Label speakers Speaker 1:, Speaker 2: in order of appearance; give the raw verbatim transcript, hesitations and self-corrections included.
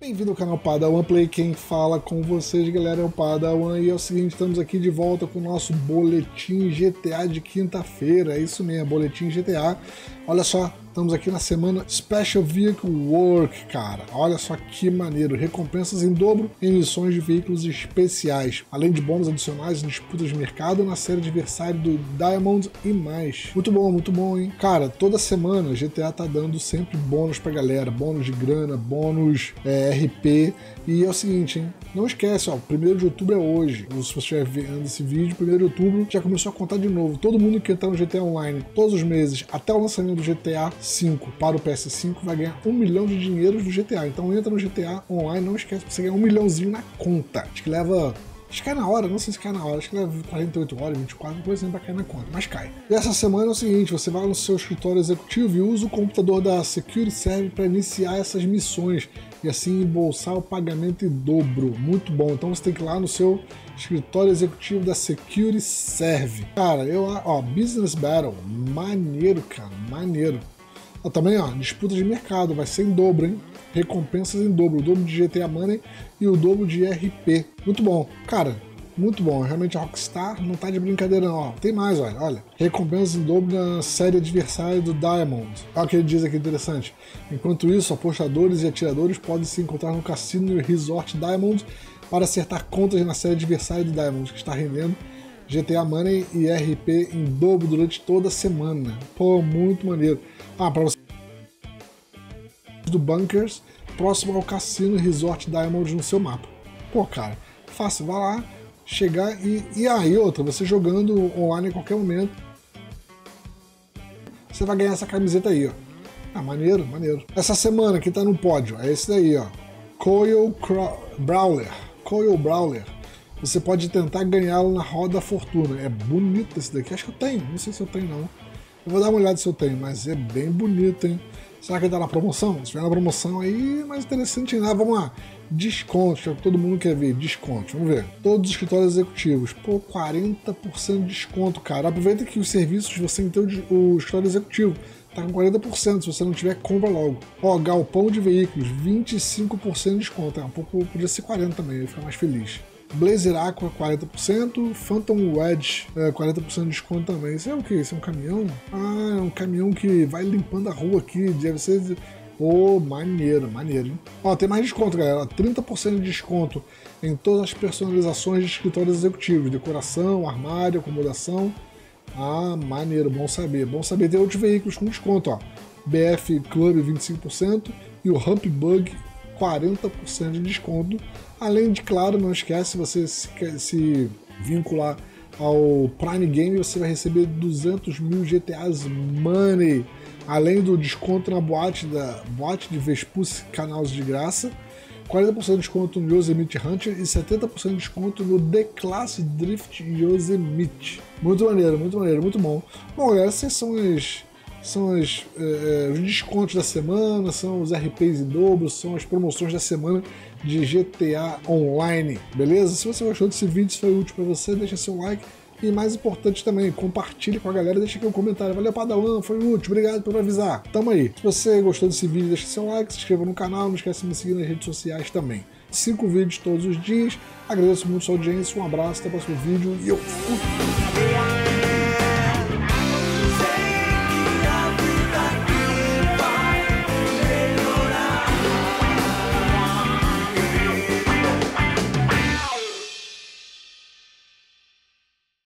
Speaker 1: Bem-vindo ao canal Padawan Play, quem fala com vocês, galera, é o Padawan, e é o seguinte, estamos aqui de volta com o nosso boletim G T A de quinta-feira, é isso mesmo, boletim G T A. Olha só, estamos aqui na semana Special Vehicle Work, cara, olha só que maneiro, recompensas em dobro em missões de veículos especiais, além de bônus adicionais em disputas de mercado na série adversário do Diamond e mais. Muito bom, muito bom, hein? Cara, toda semana G T A tá dando sempre bônus pra galera, bônus de grana, bônus é, R P, e é o seguinte, hein? Não esquece, ó, primeiro de outubro é hoje. Se você estiver vendo esse vídeo, primeiro de outubro já começou a contar de novo. Todo mundo que entrar no G T A Online todos os meses, até o lançamento do G T A cinco para o P S cinco, vai ganhar um milhão de dinheiros do G T A. Então entra no G T A Online, não esquece pra você ganhar um milhãozinho na conta. Acho que leva... Acho que cai na hora, não sei se cai na hora, acho que leva quarenta e oito horas, vinte e quatro, uma coisa assim pra cair na conta, mas cai. E essa semana é o seguinte, você vai no seu escritório executivo e usa o computador da Security Serve para iniciar essas missões e assim embolsar o pagamento em dobro. Muito bom, então você tem que ir lá no seu escritório executivo da Security Serve. Cara, eu, ó, Business Battle, maneiro, cara, maneiro. Ó, também, ó, disputa de mercado, vai ser em dobro, hein? Recompensas em dobro, o dobro de G T A Money e o dobro de R P. Muito bom, cara, muito bom. Realmente a Rockstar não tá de brincadeira não, ó. Tem mais, olha, olha. Recompensas em dobro na série adversária do Diamond. Olha o que ele diz aqui interessante. Enquanto isso, apostadores e atiradores podem se encontrar no cassino e resort Diamond para acertar contas na série adversária do Diamond, que está rendendo G T A Money e R P em dobro durante toda a semana. Pô, muito maneiro. Ah, para você do Bunkers, próximo ao Cassino Resort Diamond no seu mapa. Pô, cara, fácil, vai lá, chegar e... E aí, outra, você jogando online em qualquer momento, você vai ganhar essa camiseta aí, ó. Ah, maneiro, maneiro. Essa semana que tá no pódio, é esse daí, ó. Coil Brawler. Coil Brawler. Você pode tentar ganhá-lo na Roda Fortuna. É bonito esse daqui, acho que eu tenho, não sei se eu tenho não. Eu vou dar uma olhada se eu tenho, mas é bem bonito, hein? Será que ele tá na promoção? Se tiver na promoção aí, mais interessante ainda. Vamos lá. Desconto, que é o que todo mundo quer ver. Desconto, vamos ver. Todos os escritórios executivos. Pô, quarenta por cento de desconto, cara. Aproveita que os serviços você tem o escritório executivo. Tá com quarenta por cento, se você não tiver, compra logo. Ó, galpão de veículos, vinte e cinco por cento de desconto. É um pouco, podia ser quarenta por cento também, eu ia ficar mais feliz. Blazer Aqua, quarenta por cento, Phantom Wedge, é, quarenta por cento de desconto também. Isso é o que? Isso é um caminhão? Ah, é um caminhão que vai limpando a rua aqui, deve ser... Pô, maneiro, maneiro, hein? Ó, tem mais desconto, galera, trinta por cento de desconto em todas as personalizações de escritórios executivos, decoração, armário, acomodação. Ah, maneiro, bom saber, bom saber. Tem outros veículos com desconto, ó, B F Club vinte e cinco por cento e o Hump Bug quarenta por cento de desconto. Além de, claro, não esquece, você se, se vincular ao Prime Game, você vai receber duzentos mil G T As Money, além do desconto na boate da boate de Vespucci Canals de graça, quarenta por cento de desconto no Yosemite Hunter e setenta por cento de desconto no The Class Drift Yosemite. Muito maneiro, muito maneiro, muito bom. Bom, galera, essas são as... São as, é, os descontos da semana, são os R Ps em dobro, são as promoções da semana de G T A Online, beleza? Se você gostou desse vídeo, se foi útil para você, deixa seu like e, mais importante também, compartilhe com a galera, deixa aqui um comentário. Valeu, Padawan, foi útil, obrigado por avisar. Tamo aí. Se você gostou desse vídeo, deixa seu like, se inscreva no canal, não esquece de me seguir nas redes sociais também. Cinco vídeos todos os dias, agradeço muito a sua audiência, um abraço, até o próximo vídeo e eu fui!